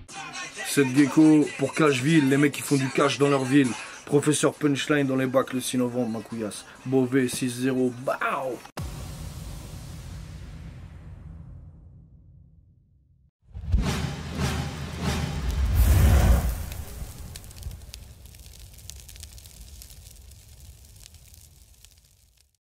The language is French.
Cette gecko pour Cashville, les mecs qui font du cash dans leur ville. Professeur Punchline dans les bacs le 6 novembre, ma couillasse. Beauvais 6-0, BAO.